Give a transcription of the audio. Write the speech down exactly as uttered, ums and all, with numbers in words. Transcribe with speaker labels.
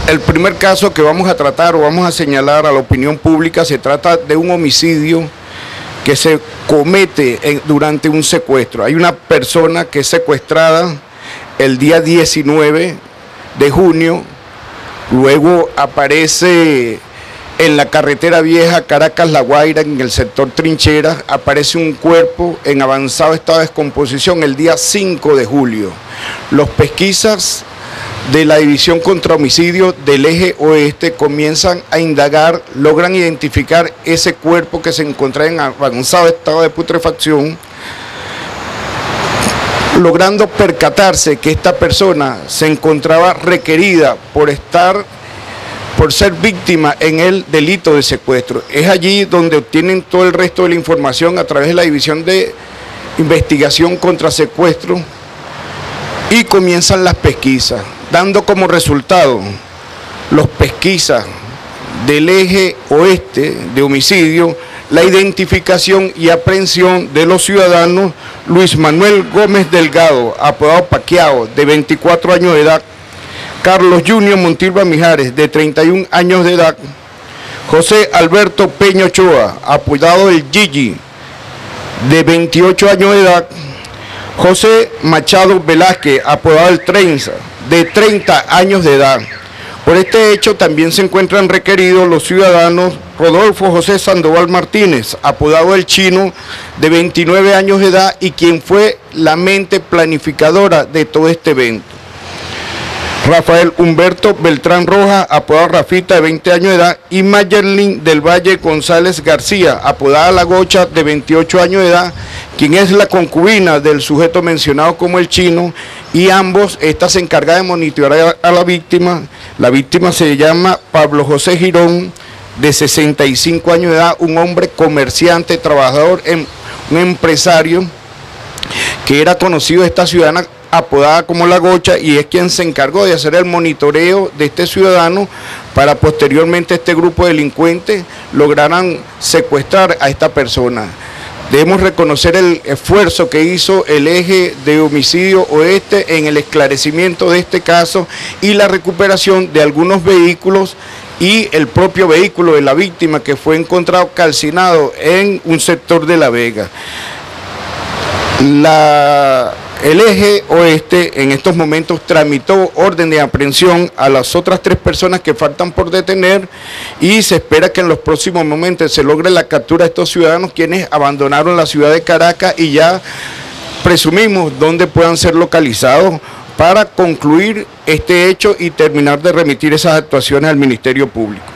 Speaker 1: El primer caso que vamos a tratar o vamos a señalar a la opinión pública se trata de un homicidio que se comete en, durante un secuestro. Hay una persona que es secuestrada el día diecinueve de junio, luego aparece en la carretera vieja Caracas-La Guaira, en el sector Trincheras, aparece un cuerpo en avanzado estado de descomposición el día cinco de julio. Los pesquisas de la División contra Homicidio del Eje Oeste comienzan a indagar, logran identificar ese cuerpo que se encontraba en avanzado estado de putrefacción, logrando percatarse que esta persona se encontraba requerida por estar, por ser víctima en el delito de secuestro. Es allí donde obtienen todo el resto de la información a través de la División de Investigación contra Secuestro y comienzan las pesquisas, dando como resultado los pesquisas del Eje Oeste de homicidio, la identificación y aprehensión de los ciudadanos Luis Manuel Gómez Delgado, apodado Paquiao, de veinticuatro años de edad, Carlos Junior Montilva Mijares, de treinta y un años de edad, José Alberto Peña Ochoa, apodado el Gigi, de veintiocho años de edad, José Machado Velázquez, apodado el Trenza, de treinta años de edad. Por este hecho también se encuentran requeridos los ciudadanos Rodolfo José Sandoval Martínez, apodado el Chino, de veintinueve años de edad y quien fue la mente planificadora de todo este evento. Rafael Humberto Beltrán Rojas, apodado Rafita, de veinte años de edad, y Mayerlin del Valle González García, apodada La Gocha, de veintiocho años de edad, quien es la concubina del sujeto mencionado como el Chino, y ambos, esta se encarga de monitorear a la víctima. La víctima se llama Pablo José Girón, de sesenta y cinco años de edad, un hombre comerciante, trabajador, un empresario, que era conocido de esta ciudadana apodada como La Gocha, y es quien se encargó de hacer el monitoreo de este ciudadano para posteriormente este grupo de delincuentes lograran secuestrar a esta persona. Debemos reconocer el esfuerzo que hizo el Eje de Homicidio Oeste en el esclarecimiento de este caso y la recuperación de algunos vehículos y el propio vehículo de la víctima que fue encontrado calcinado en un sector de La Vega. La... El Eje Oeste en estos momentos tramitó orden de aprehensión a las otras tres personas que faltan por detener y se espera que en los próximos momentos se logre la captura de estos ciudadanos quienes abandonaron la ciudad de Caracas y ya presumimos dónde puedan ser localizados para concluir este hecho y terminar de remitir esas actuaciones al Ministerio Público.